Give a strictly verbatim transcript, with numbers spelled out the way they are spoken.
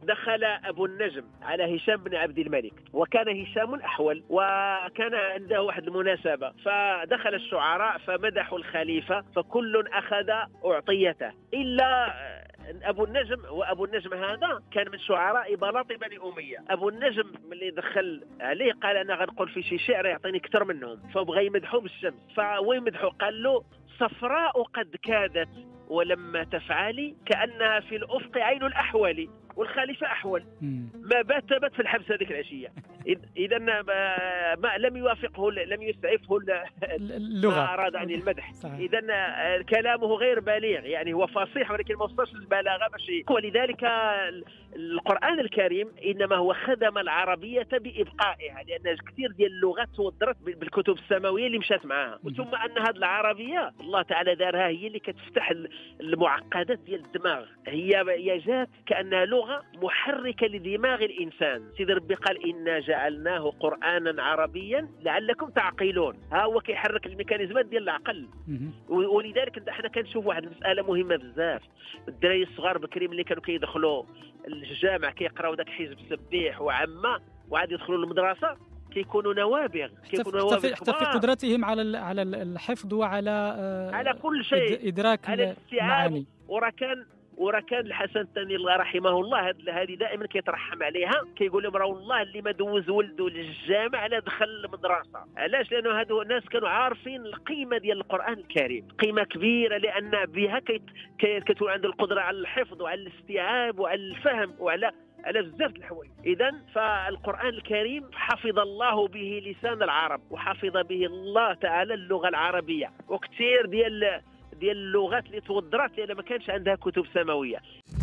دخل أبو النجم على هشام بن عبد الملك، وكان هشام أحول، وكان عنده واحد المناسبة، فدخل الشعراء فمدحوا الخليفة، فكل أخذ أعطيته إلا أبو النجم. وأبو النجم هذا كان من شعراء بلاط بني أمية. أبو النجم اللي دخل عليه قال أنا غنقول في شي شعر يعطيني أكثر منهم، فبغى يمدحوه بالشمس. فوين مدحوه؟ قال له صفراء قد كادت ولما تفعلي كأنها في الأفق عين الأحول، والخليفة أحول ما بات بات في الحبس هذيك العشية. إذا ما لم يوافقه لم يسعفه اللغة ما أراد عن المدح. إذا كلامه غير بليغ، يعني هو فصيح ولكن ما وصلش البلاغة ماشي. ولذلك القرآن الكريم إنما هو خدم العربية بإبقائها، لأن كثير ديال اللغات تودرت بالكتب السماوية اللي مشات معها، ثم أن هذه العربية الله تعالى دارها هي اللي كتفتح المعقدات ديال الدماغ. هي هي جات كأنها لغة محركة لدماغ الإنسان. سيدي ربي قال إنا جعلناه قرآنا عربيا لعلكم تعقلون. ها هو كيحرك الميكانيزمات ديال العقل. ولذلك احنا كنشوف واحد المسألة مهمة بزاف. الدراري الصغار بكري ملي كانوا كيدخلوا الجامع كيقراو داك حزب السبيح وعما وعاد يدخلوا المدرسة كيكونوا نوابغ، كيكونوا نوابغ حتى في قدرتهم على على الحفظ وعلى آه على كل شيء، إدراك على الاستيعاب. ورا كان ورا كان الحسن الثاني الله رحمه الله هذه دائما كيترحم عليها، كيقول لهم راه والله اللي ما دوز ولده للجامع لا دخل المدرسه. علاش؟ لانه هادو الناس كانوا عارفين القيمه ديال القران الكريم، قيمه كبيره، لان بها كتكون عنده القدره على الحفظ وعلى الاستيعاب وعلى الفهم وعلى على بزاف الحوايج. إذا فالقرآن الكريم حفظ الله به لسان العرب، وحفظ به الله تعالى اللغة العربية، وكثير ديال ديال اللغات اللي تودرت لأن ما كانش عندها كتب سماوية.